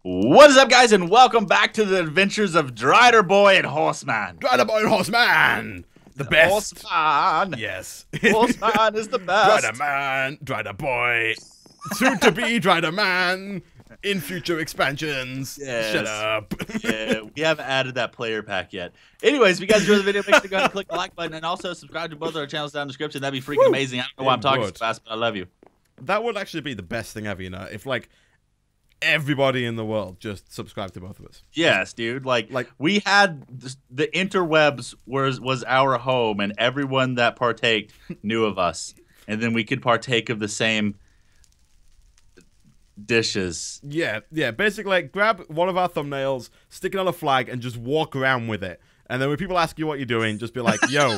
What is up, guys, and welcome back to the adventures of Drider Boy and Horseman. Drider Boy and Horseman! The best. Horseman! Yes. Horseman is the best. Drider Man, Drider Boy, soon to be Drider Man, in future expansions. Yes. Shut up. Yeah, we haven't added that player pack yet. Anyways, if you guys enjoyed the video, make sure to go ahead and click the like button and also subscribe to both our channels down in the description. That'd be freaking amazing. I don't know why I'm talking so fast, but I love you. That would actually be the best thing ever, you know, if like everybody in the world just subscribed to both of us. Yes, dude. Like we had the interwebs was our home, and everyone that partaked knew of us, and then we could partake of the same dishes. Yeah. Basically, like, grab one of our thumbnails, stick it on a flag, and just walk around with it. And then when people ask you what you're doing, just be like, yo,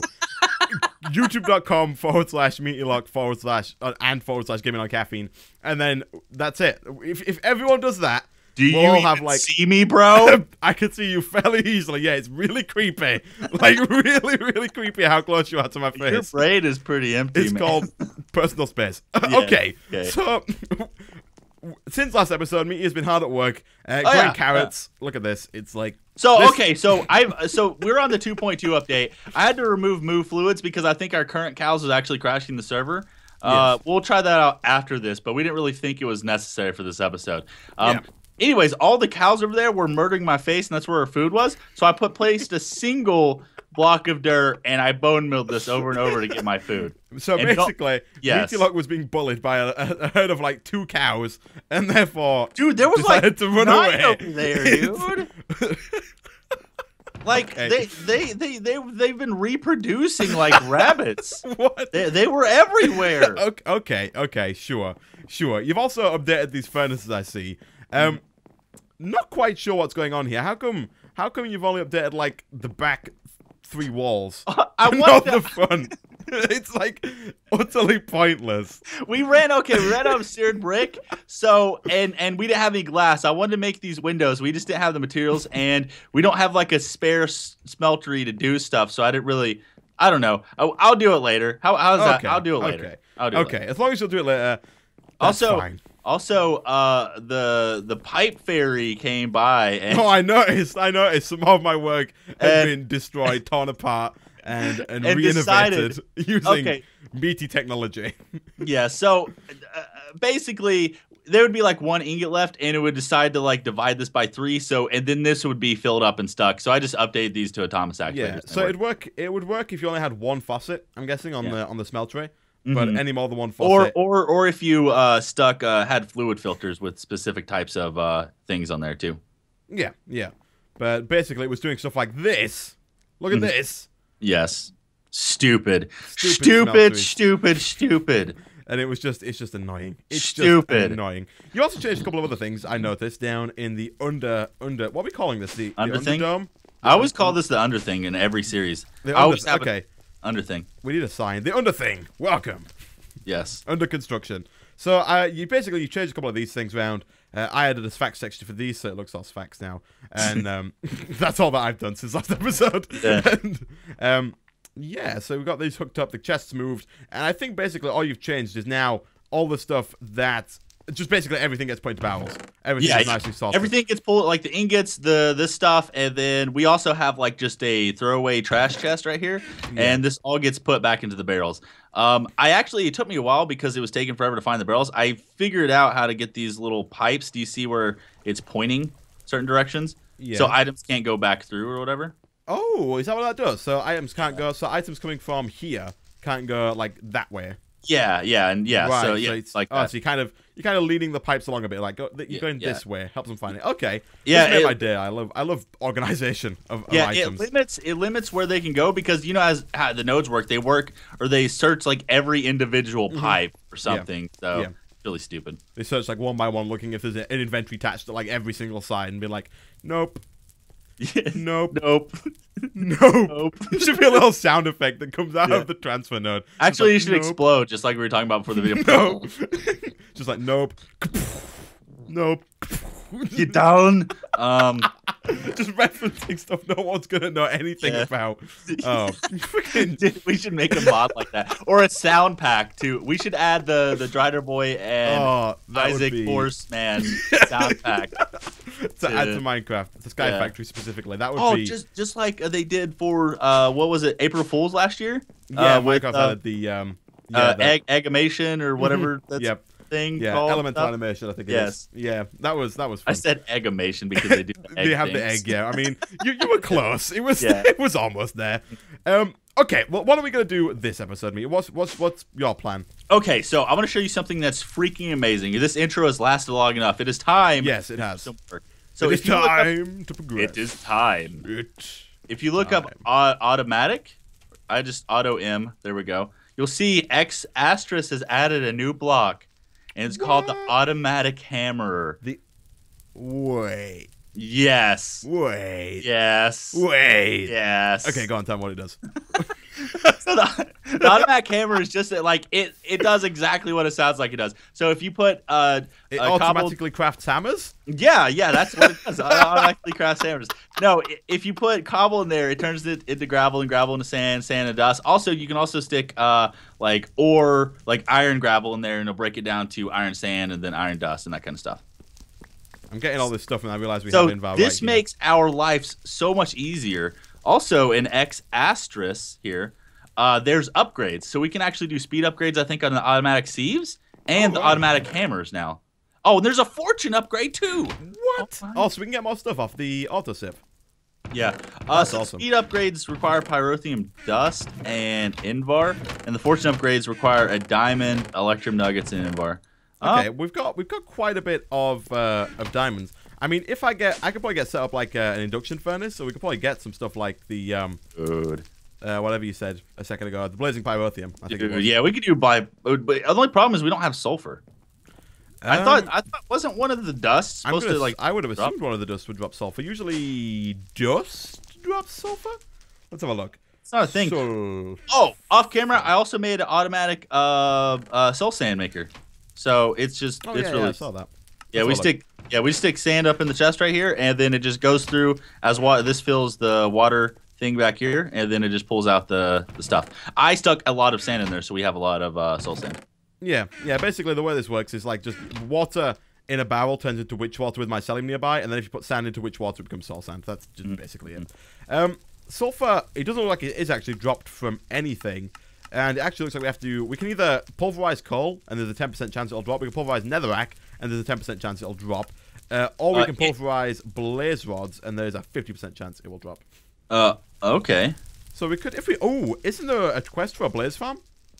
youtube.com/meatylock/and/gaming on caffeine. And then that's it. If everyone does that, we'll all have, like, see me, bro? I can see you fairly easily. Yeah, it's really creepy. Like, really creepy how close you are to my face. Your brain is pretty empty, It's man. called personal space. Yeah, okay, so since last episode, Meaty has been hard at work. Growing carrots. Yeah. Look at this. It's like okay. So we're on the 2.2 update. I had to remove move fluids because I think our current cows was actually crashing the server. Yes. We'll try that out after this, but we didn't really think it was necessary for this episode. Anyways, all the cows over there were murdering my face, and that's where our food was. So I placed a single block of dirt, and I bone milled this over and over to get my food. So and basically, yes. Meaty Lock was being bullied by a herd of like 2 cows, and therefore, dude, there was like to run 9 away. over there, dude. Like they've been reproducing like rabbits. What? They were everywhere. Okay, sure. You've also updated these furnaces, I see. Not quite sure what's going on here. How come you've only updated like the back 3 walls? Not the front. It's like utterly pointless. We ran out of seared brick, so and we didn't have any glass. I wanted to make these windows. We just didn't have the materials, and we don't have like a spare smeltery to do stuff. So I didn't really. I don't know. I'll do it later. How's that? I'll do it later. Okay. I'll do it later. As long as you'll do it later. That's fine. Also, the pipe fairy came by. And I noticed. Some of my work had been destroyed, torn apart, and re-innovated using Meaty technology. Yeah. So basically, there would be like 1 ingot left, and it would decide to like divide this by 3. So and then this would be filled up and stuck. So I just updated these to Atomic actuators. Yeah. So it would work if you only had 1 faucet. I'm guessing on the smeltery. But any more than 1 faucet. Or if you had fluid filters with specific types of things on there too. Yeah. But basically, it was doing stuff like this. Look at this. Yes. Stupid. And it's just annoying. It's stupid. Just annoying. You also changed a couple of other things I noticed down in the under. What are we calling this? The Underdome? I always call this the under thing in every series. Under thing. We need a sign. The under thing. Welcome. Yes. Under construction. So you changed a couple of these things around. I added a fax texture for these, so it looks all fax now. And that's all that I've done since last episode. Yeah. And, so we've got these hooked up. The chests moved. And I think basically all you've changed is now all the stuff that... Just basically everything gets put into barrels. Everything is nicely sorted. Everything gets pulled, like the ingots, this stuff, and then we also have like just a throwaway trash chest right here, and this all gets put back into the barrels. It took me a while because it was taking forever to find the barrels. I figured out how to get these little pipes. Do you see where it's pointing certain directions? Yeah. So items can't go back through or whatever. Oh, is that what that does? So items can't go. So items coming from here can't go like that way. Yeah. Right, so it's like that. So you're kind of leading the pipes along a bit, like you're going this way, helps them find it. Okay, yeah, this made my day. I love organization of items. It limits where they can go because you know as how the nodes work, they search like every individual pipe or something. So it's really stupid. They search like 1 by 1, looking if there's an inventory attached to like every single side, and be like, nope. Nope. It should be a little sound effect that comes out of the transfer node. Actually, you should explode, just like we were talking about before the video. No. Just like, nope. Nope. You down? Just referencing stuff no one's gonna know anything about. Oh, we should make a mod like that, or a sound pack too. We should add the Drider Boy and Isaac Horseman sound pack. add to Minecraft, the Sky Factory specifically. That would be just like they did for what was it, April Fools last year? Yeah, Minecraft added the Eggamation or whatever that's thing called. Elemental Animation, I think it is. Yeah, that was fun. I said Eggamation because they do egg they have things. the egg, yeah. I mean, you were close. It was it was almost there. Okay, well, what are we gonna do this episode, mate? What's your plan? Okay, so I want to show you something that's freaking amazing. This intro has lasted long enough. It is time. Yes, it has. So it is time to progress. It is time. If you look up automatic, I just auto M. There we go. You'll see X asterisk has added a new block, and it's called the automatic hammerer. Wait. Yes. Wait. Yes. Wait. Yes. Okay, go on, tell me what it does. So the automatic hammer is just like it does exactly what it sounds like it does. So if you put it automatically crafts hammers? Yeah, that's what it does. It automatically crafts hammers. No, if you put cobble in there, it turns it into gravel and gravel into sand, sand and dust. Also, you can also stick like iron gravel in there, and it'll break it down to iron sand and then iron dust and that kind of stuff. I'm getting all this stuff, and I realize we have inval. This makes our lives so much easier. Also, in X asterisk here, there's upgrades. So we can actually do speed upgrades, I think, on the automatic sieves and the automatic hammers now. Oh, and there's a fortune upgrade, too. What? Oh, so we can get more stuff off the auto-sip. Yeah. That's so awesome. Speed upgrades require pyrotheum dust and invar, and the fortune upgrades require a diamond, electrum nuggets, and invar. Okay, we've got quite a bit of diamonds. I mean, if I could probably get set up like an induction furnace, so we could probably get some stuff like the whatever you said a second ago, the blazing pyrotheum. I think it was. Yeah, we could do but the only problem is we don't have sulfur. I thought wasn't one of the dusts supposed to like? I would have assumed one of the dusts would drop sulfur. Usually, dust drops sulfur. Let's have a look. It's not a thing. Oh, off camera, I also made an automatic soul sand maker. So it's just really. I saw that. Yeah, we stick sand up in the chest right here, and then it just goes through as water. This fills the water thing back here, and then it just pulls out the stuff. I stuck a lot of sand in there, so we have a lot of soul sand. Yeah. Basically, the way this works is like just water in a barrel turns into witch water with mycelium nearby, and then if you put sand into witch water, it becomes soul sand. That's just basically it. Sulfur, it doesn't look like it is actually dropped from anything. And it actually looks like we can either pulverize coal, and there's a 10% chance it'll drop. We can pulverize netherrack, and there's a 10% chance it'll drop. Or we can pulverize blaze rods, and there's a 50% chance it will drop. Okay. So we could, isn't there a quest for a blaze farm?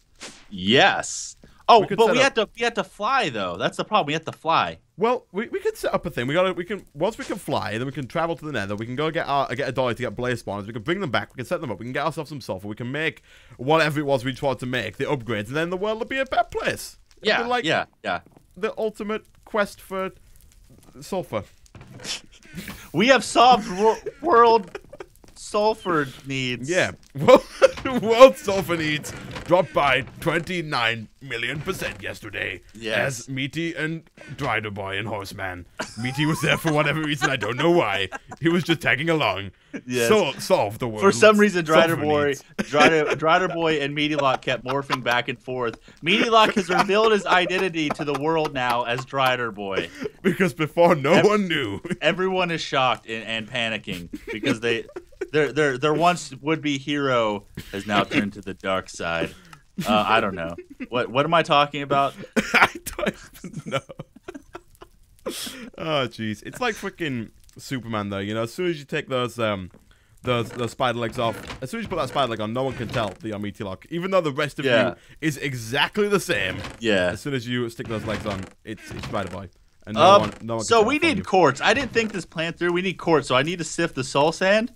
Yes. Oh, but we have to fly though. That's the problem. We have to fly. Well, we could set up a thing. Once we can fly, then we can travel to the Nether. We can go get a dolly to get blaze spawners. We can bring them back. We can set them up. We can get ourselves some sulfur. We can make whatever it was we wanted to make, the upgrades, and then the world will be a better place. Yeah. The ultimate quest for sulfur. We have solved world sulfur needs. Yeah. World sulfur needs dropped by 29 million% yesterday. Yes. As Meaty and Drider Boy and Horseman. Meaty was there for whatever reason. I don't know why. He was just tagging along. Yes. So solve the world. For some reason, Drider Boy and Meaty Lock kept morphing back and forth. Meaty Lock has revealed his identity to the world now as Drider Boy. Because before no one knew. Everyone is shocked and panicking because their once would-be hero has now turned to the dark side. I don't know. What am I talking about? I don't even know. Oh, jeez. It's like freaking Superman, though. You know, as soon as you take those spider legs off, as soon as you put that spider leg on, no one can tell that you're Meaty Lock. Even though the rest of you is exactly the same. Yeah. As soon as you stick those legs on, it's Spider Boy. And no one so we need quartz. I didn't think this plan through. We need quartz, so I need to sift the soul sand.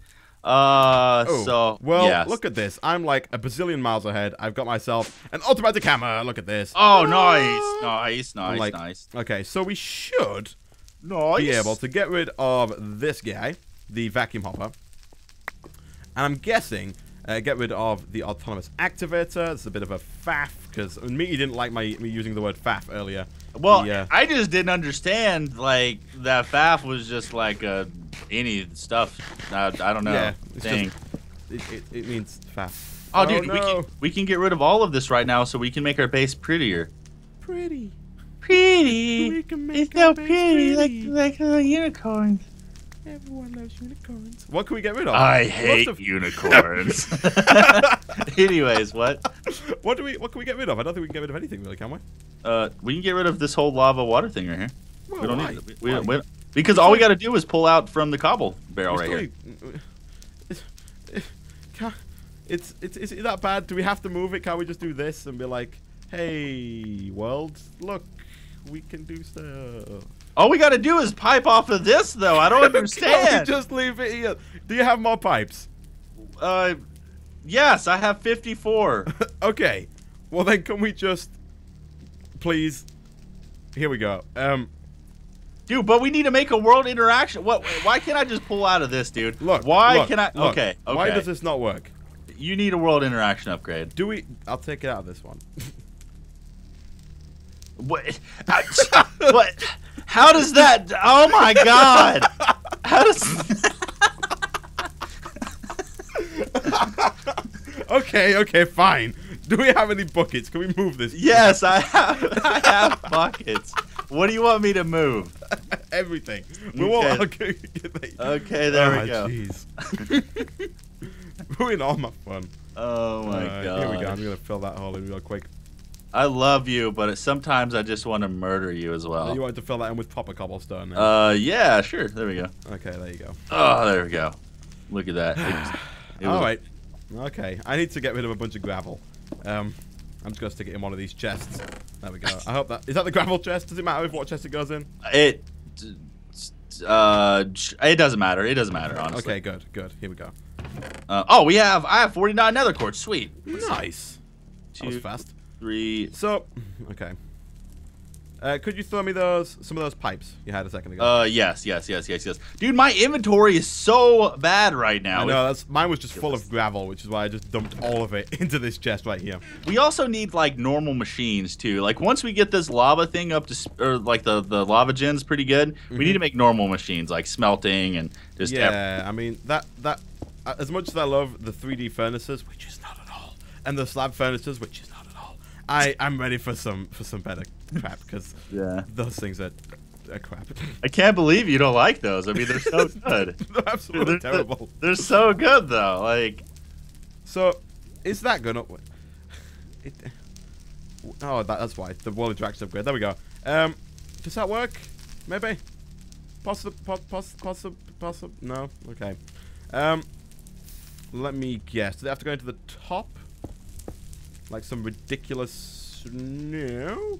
Yes. Look at this. I'm like a bazillion miles ahead. I've got myself an automatic hammer. Look at this. Oh, nice. Okay, so we should be able to get rid of this guy, the vacuum hopper. And I'm guessing get rid of the autonomous activator. It's a bit of a faff, because me didn't like me using the word faff earlier. Well, I just didn't understand, like, that faff was just like any stuff. I don't know. Yeah, thing. It means faff. Oh, dude, no. we can get rid of all of this right now, so we can make our base prettier. Pretty. We can make it's so pretty, like a unicorn. Everyone loves unicorns. What can we get rid of? I hate unicorns. Anyways, what? What can we get rid of? I don't think we can get rid of anything, really, can we? We can get rid of this whole lava water thing right here. Well, we don't why? need it. Because all we got to do is pull out from the cobble barrel right here. Is it that bad? Do we have to move it? Can't we just do this and be like, hey, world, look, we can do stuff. All we got to do is pipe off of this, though. I don't understand. Can we just leave it here? Do you have more pipes? Yes, I have 54. Okay. Well, then can we just, please? Here we go. Dude, but we need to make a world interaction. What? Why can't I just pull out of this, dude? Look. Why can I? Look. Okay. Why does this not work? You need a world interaction upgrade. Do we? I'll take it out of this one. What? What? How does that? Oh my God! How does? Okay, fine. Do we have any buckets? Can we move this? Yes, I have buckets. What do you want me to move? Everything. Okay, there we go. Jeez. Ruin all my fun. Oh my God. Here we go. I'm gonna fill that hole in real quick. I love you, but sometimes I just want to murder you as well. You wanted to fill that in with proper cobblestone. Yeah, sure. There we go. Okay, there you go. Oh, there we go. Look at that. All right. Okay, I need to get rid of a bunch of gravel. I'm just gonna stick it in one of these chests. There we go. I hope that is that the gravel chest. Does it matter what chest it goes in? It doesn't matter. It doesn't matter, honestly. Okay, good. Here we go. I have 49 nether quartz. Sweet. Nice. That was fast. 3. So, okay. Could you throw me some of those pipes you had a second ago? Yes. Dude, my inventory is so bad right now. I know, mine was just full of gravel, which is why I just dumped all of it into this chest right here. We also need, like, normal machines, too. Like, once we get this lava thing up to, or, like, the lava gen's pretty good, we need to make normal machines, like smelting and just... Yeah, I mean, that as much as I love the 3D furnaces, which is not at all, and the slab furnaces, which is not at all, I'm ready for some better crap, because those things are crap. I can't believe you don't like those. I mean, they're so good. They're absolutely terrible. They're so good, though. Like, so is that gonna? That's why the wall interaction upgrade. There we go. Does that work? Maybe. Possible. No. Okay. Let me guess. Do they have to go into the top? Like some ridiculous... No.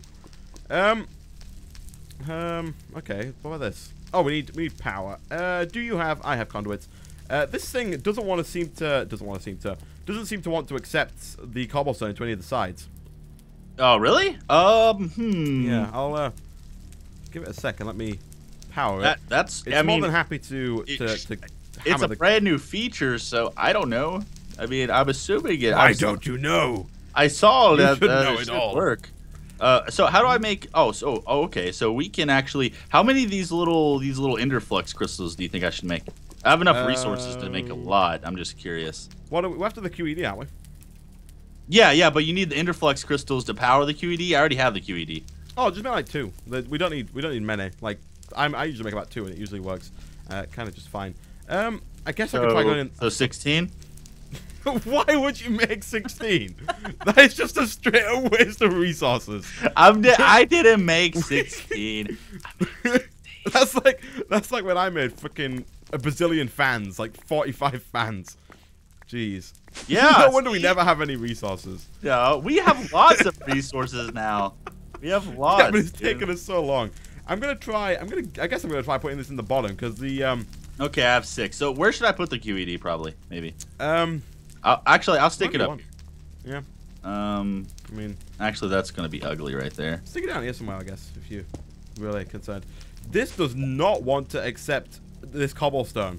Okay. What about this? Oh, we need power. Do you have... I have conduits. This thing doesn't seem to want to accept the cobblestone into any of the sides. Oh, really? Yeah, I'll give it a second. Let me power it. It's more than happy to it's a brand new feature, so I don't know. I mean, I'm assuming it. Why don't you know? I saw that it all work. So how do I make? Okay. So we can actually. How many of these little Enderflux crystals do you think I should make? I have enough resources to make a lot. I'm just curious. We're after the QED, aren't we? Yeah, but you need the Enderflux crystals to power the QED. I already have the QED. Oh, just make like 2. We don't need many. Like I usually make about 2, and it usually works kind of just fine. I guess I could try going in. So 16. Why would you make 16? That is just a straight waste of resources. I didn't make 16. That's like when I made fucking a bazillion fans, like 45 fans. Jeez. Yeah. No wonder we never have any resources. Yeah, we have lots of resources now. We have lots. Yeah, but it's taken us so long. I guess I'm gonna try putting this in the bottom because the Okay, I have 6. So where should I put the QED? Probably, maybe. I'll stick it up. Yeah. I mean, actually, that's gonna be ugly right there. Stick it down here somewhere, I guess, if you're really concerned. This does not want to accept this cobblestone.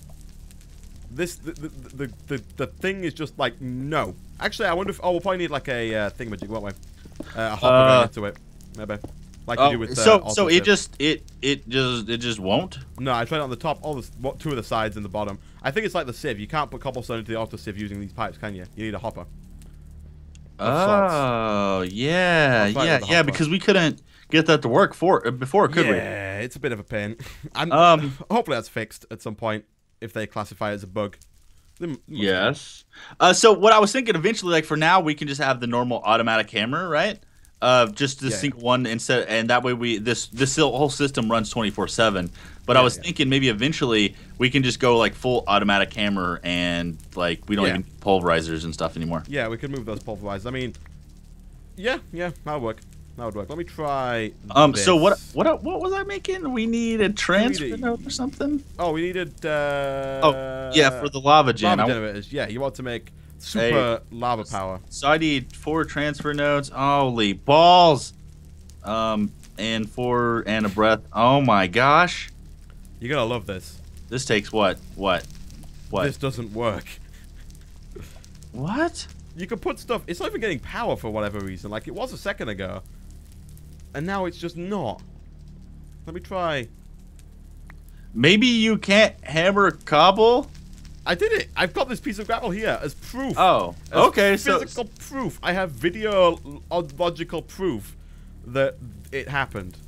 The thing is just like no. Actually, I wonder if we'll probably need like a thingamajig, won't we? A hopper going into it, maybe. Like you do with so it just won't. No, I tried it on the top, 2 of the sides and the bottom. I think it's like the sieve. You can't put cobblestone into the auto sieve using these pipes, can you? You need a hopper. Oh yeah, because we couldn't. get that to work before, could we? Yeah, it's a bit of a pain. Hopefully that's fixed at some point if they classify it as a bug. Yes. So what I was thinking, eventually, like for now, we can just have the normal automatic hammer, right? Just the single one instead, and that way this whole system runs 24/7. But I was thinking maybe eventually we can just go like full automatic hammer and like we don't even need pulverizers and stuff anymore. Yeah, we can move those pulverizers. I mean, yeah, that'll work. That would work. Let me try. This. So what was I making? We need a transfer node or something. Oh, we needed. For the lava gen. Lava generators. Yeah, you want to make super lava power. So I need 4 transfer nodes. Holy balls! And a breath. Oh my gosh! You're gonna love this. This takes what? This doesn't work. What? You can put stuff. It's not even getting power for whatever reason. Like it was a second ago. And now it's just not. Let me try. Maybe you can't hammer cobble? I did it. I've got this piece of gravel here as proof. Oh, okay. Physical proof. I have video logical proof that it happened.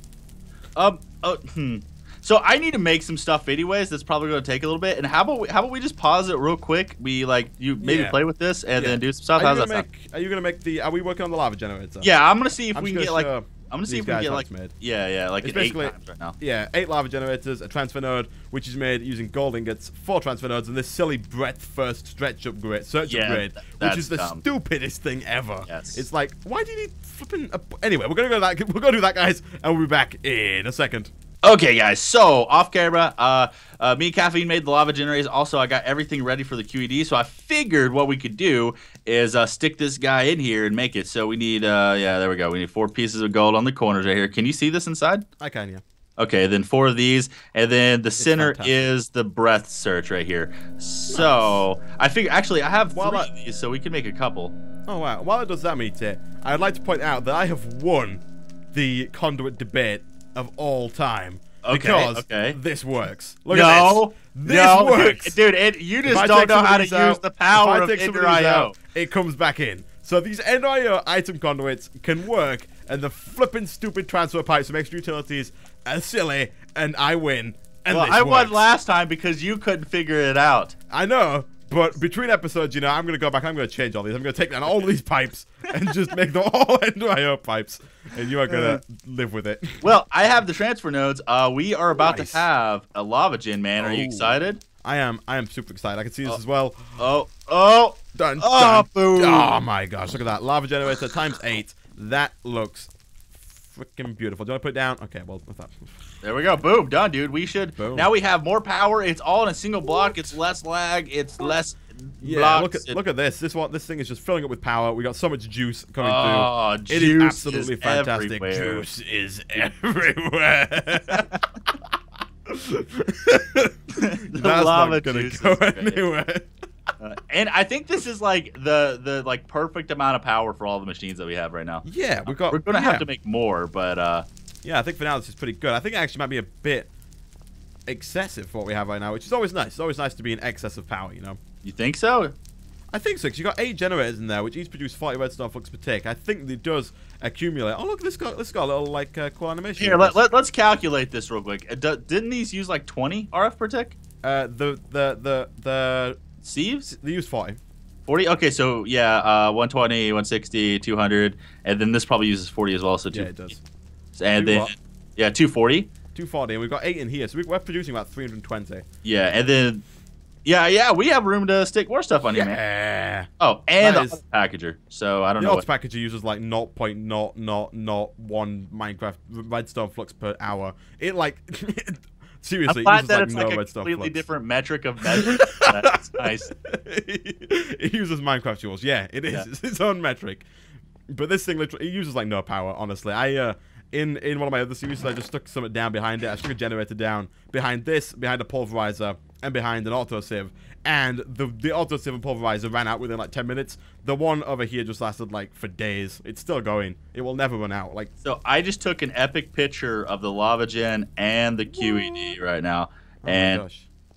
So I need to make some stuff anyways. That's probably going to take a little bit. And how about we just pause it real quick? We maybe play with this and then do some stuff. How's that sound? Are you gonna make the? Are we working on the lava generator? Yeah, I'm gonna see if we can get like. I'm gonna see if we can get like made. like it's basically 8 times right now. Yeah, 8 lava generators, a transfer node, which is made using gold ingots, 4 transfer nodes, and this silly breadth first search upgrade, which is the stupidest thing ever. Yes. It's like, why do you need flipping? Anyway, we're gonna go that. We're gonna do that, guys, and we'll be back in a second. Okay, guys. So off camera, me and Caffeine made the lava generators. Also, I got everything ready for the QED. So I figured what we could do is stick this guy in here and make it. So we need, there we go. We need 4 pieces of gold on the corners right here. Can you see this inside? I can, yeah. Okay, then 4 of these, and then the center is the breath search right here. So I figure, actually, I have 3 of these, so we can make a couple. Oh wow! While it does that, Meter, I'd like to point out that I have won the conduit debate of all time. Because this works. Look at this. This works. Dude, you just don't know how to use the power of Ender.io. It comes back in. So these Ender.io item conduits can work, and the flippin' stupid transfer pipes from extra utilities are silly, and I win. And I won last time because you couldn't figure it out. I know. But between episodes, you know, I'm going to go back. I'm going to change all these. I'm going to take down all of these pipes and just make them all Ender.io pipes. And you are going to live with it. Well, I have the transfer nodes. We are about to have a lava gen, man. Are you excited? I am super excited. I can see this as well. Done. Boom. Oh, my gosh. Look at that. Lava generator times 8. That looks freaking beautiful. Do you want to put it down? Okay, well, what's that? There we go. Boom. Done, dude. We should. Boom. Now we have more power. It's all in a single block. It's less lag. It's less blocks. Look at this. This thing is just filling up with power. We got so much juice coming through. It is absolutely fantastic. Everywhere. Juice is everywhere. That's not gonna go anywhere. And I think this is like the like perfect amount of power for all the machines that we have right now. Yeah, we're gonna have to make more, but yeah, I think for now this is pretty good. I think it actually might be a bit excessive for what we have right now, which is always nice. It's always nice to be in excess of power, you know. You think so? I think so, because you got 8 generators in there, which each produce 40 redstone flux per tick. I think it does accumulate. Oh, look, this got a little, like, cool animation. Here, let's calculate this real quick. Didn't these use, like, 20 RF per tick? The Sieves? They use 40. 40? Okay, so, yeah, 120, 160, 200, and then this probably uses 40 as well, so yeah, it does. And then, yeah, 240. 240, and we've got 8 in here, so we're producing about 320. Yeah, and then... Yeah, we have room to stick more stuff on here, man. Oh, and the auto packager. So I don't know. The auto packager uses like 0.0001 Minecraft redstone flux per hour. It like seriously I uses like no redstone flux. A completely different metric of measure. That's nice. It uses Minecraft jewels. Yeah, it is. Yeah. It's its own metric. But this thing literally it uses like no power. Honestly, in one of my other series, I just stuck something down behind it. I stuck a generator down behind this, behind a pulverizer, and behind an autosieve. And the autosieve and pulverizer ran out within like 10 minutes. The one over here just lasted like for days. It's still going. It will never run out. Like so, I just took an epic picture of the lava gen and the QED right now, my gosh.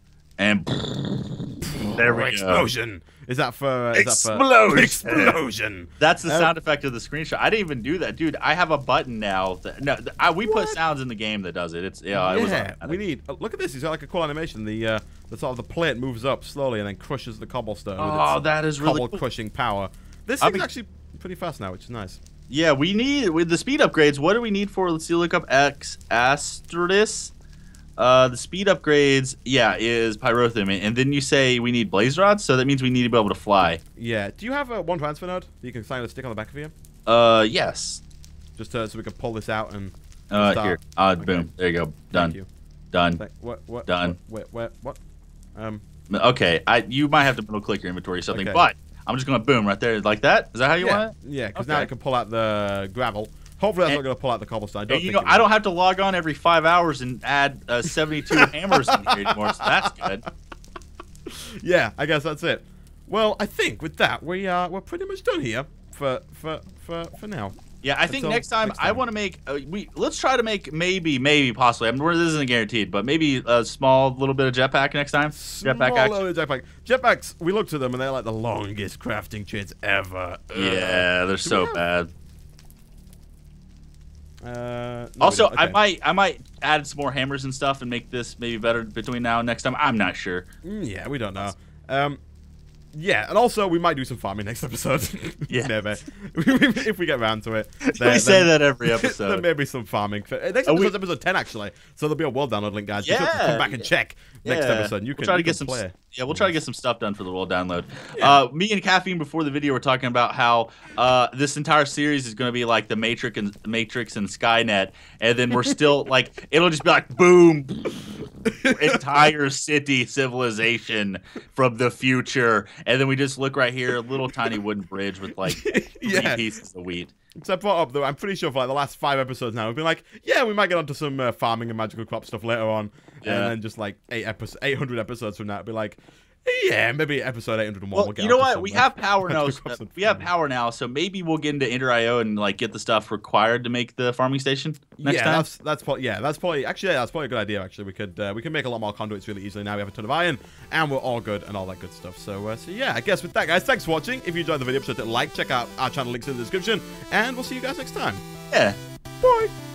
And there we go. Explosion. Is that for Explosion. Explosion. That's the sound effect of the screenshot. I didn't even do that, dude. I have a button now. We put sounds in the game that does it. It's It was we need. Look at this. He's got like a cool animation. The sort of the plate moves up slowly and then crushes the cobblestone. Oh, that is really cool. Crushing power. This thing's actually pretty fast now, which is nice. Yeah, we need with the speed upgrades. What do we need for? Let's see. Look up X asterisk. The speed upgrades, is pyrothemy, and then you say we need blaze rods, so that means we need to be able to fly. Yeah. Do you have one transfer node that you can sign a stick on the back of you? Yes. Just so we can pull this out and. Here. Okay. Boom. There you go. Done. Thank you. Done. What? Done. What? Okay. You might have to middle click your inventory or something, Okay. but I'm just gonna boom right there like that. Is that how you want it? Yeah, because now I can pull out the gravel. Hopefully that's not going to pull out the cobblestone. I don't have to log on every 5 hours and add 72 hammers in here anymore, so that's good. Yeah, I guess that's it. Well, I think with that we're pretty much done here for now. Yeah, I think next time I want to make let's try to make maybe possibly. I mean, this isn't guaranteed, but maybe a small little bit of jetpack next time. Jetpacks. We looked at them and they're like the longest crafting cheats ever. Yeah, they're so bad. No, also, okay. I might add some more hammers and stuff and make this maybe better between now and next time. I'm not sure. Yeah, we don't know. Yeah, and also we might do some farming next episode. Yeah, maybe if we get around to it. We say that every episode. There may be some farming. Next episode's episode 10 actually, so there'll be a world download link, guys. Yeah, you have to come back and check next episode. And you can try to get some. play. Yeah, we'll try to get some stuff done for the world download. Yeah. Me and Caffeine before the video were talking about how this entire series is going to be like the Matrix and Skynet, and then we're still like it'll just be like boom, entire city civilization from the future, and then we just look right here, a little tiny wooden bridge with like 3 pieces of wheat. So I brought up though, I'm pretty sure for like the last 5 episodes now, we've been like, yeah, we might get onto some farming and magical crop stuff later on, and then just like 800 episodes from now, it'll be like, yeah, maybe episode 801. Well, we'll get you know what? some, We have power now. We have power now, so maybe we'll get into Ender.io and like get the stuff required to make the farming station next time. That's probably that's probably a good idea. Actually, we can make a lot more conduits really easily now. We have a ton of iron, and we're all good and all that good stuff. So yeah, I guess with that, guys, thanks for watching. If you enjoyed the video, please hit like, check out our channel links in the description, and we'll see you guys next time. Yeah. Bye.